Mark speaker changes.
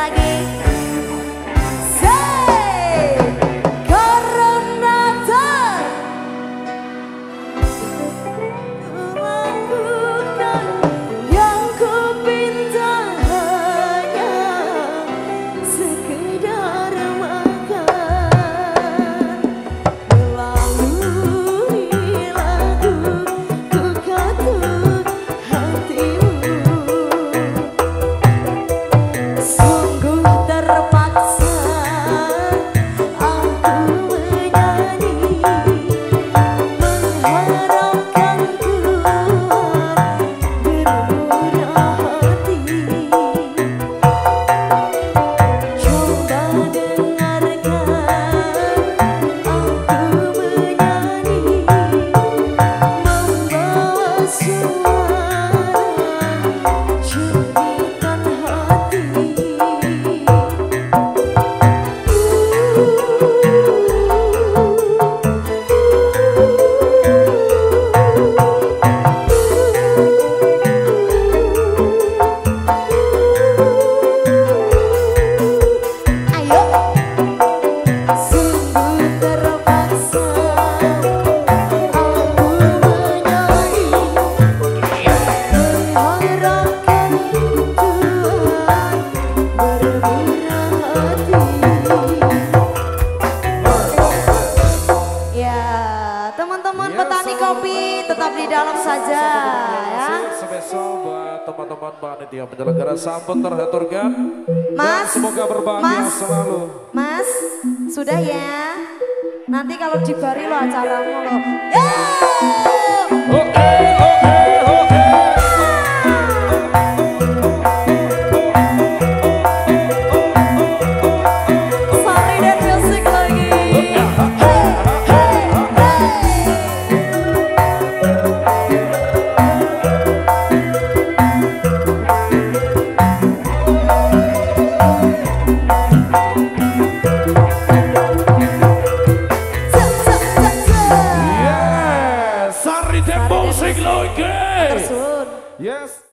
Speaker 1: lagi. Say, Coronator. Lakukan yang ku pinta hanya sekedar makan. Melalui lagu ku katuk hatimu. Sungguh terpaksa aku menyanyi, mengharapkan Tuhan bermurah hati. Coba dengarkan aku menyanyi, membawa suara jeritan hati. Ayo, sungguh terpaksa aku menyanyi, mengharapkan Tuhan bermurah hati. Ya, teman-teman petani kopi tetap di dalam saja ya.
Speaker 2: Spesial buat teman-teman panitia penyelenggara sambut terhaturkan.
Speaker 1: Mas,
Speaker 2: Dan semoga berbahagia
Speaker 1: Mas.
Speaker 2: selalu.
Speaker 1: Mas, sudah ya. Nanti kalau di bari lo acaramu lo. Yo!
Speaker 2: Oke.
Speaker 1: Sari dan musik lagi. Hey, hey,
Speaker 2: Yes, Sari dan musik lagi.
Speaker 1: Tersun.
Speaker 2: Yes.